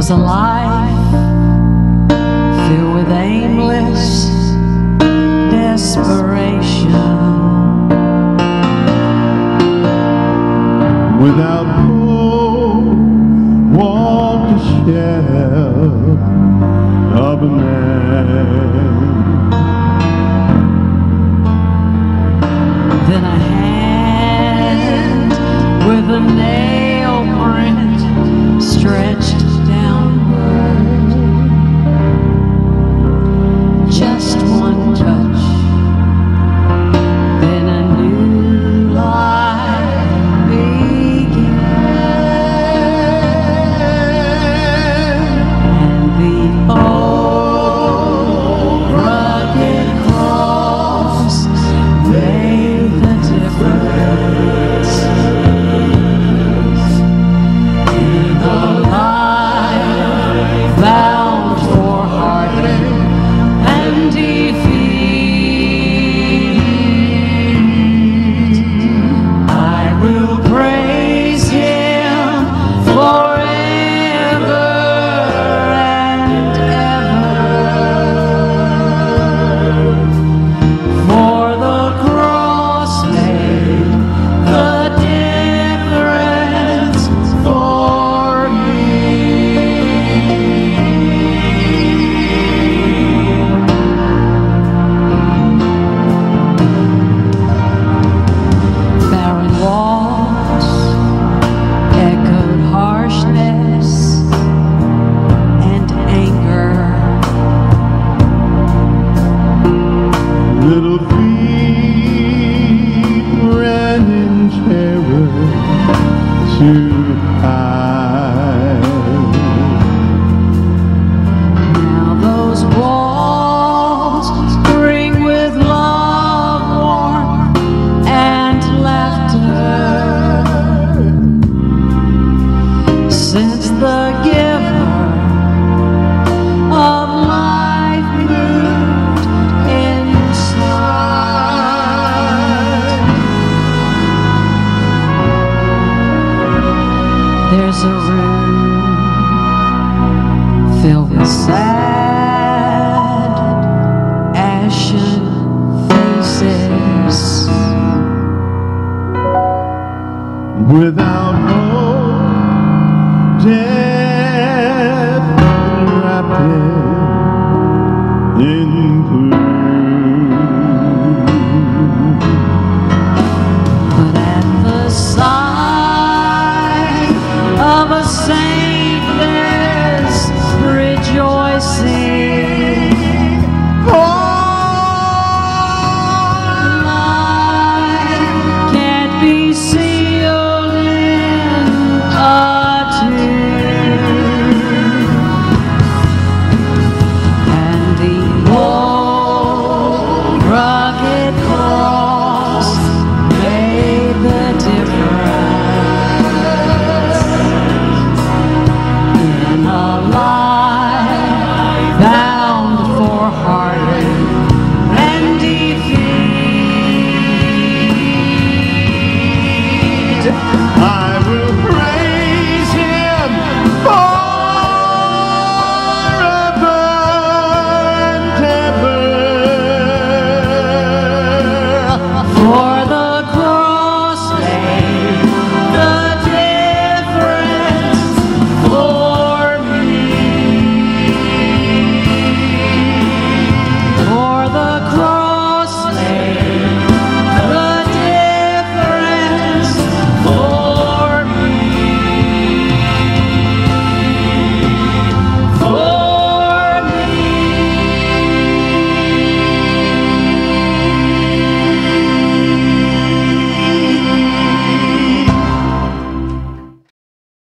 was a life filled with aimless desperation, without hope, walked the shell of a man. Then a hand with a nail print stretched downward. Just one touch, then a new life began. And the old rugged cross made the difference in a life bound for heartache and defeat. I will praise Him forever and ever, for the cross made the difference for me. Barren walls echoed harshness and anger. Little feet ran in terror to hide. Now those walls ring with love, warmth, and laughter, since the giver of life moved inside. There's a room filled with sad, ashen faces, Without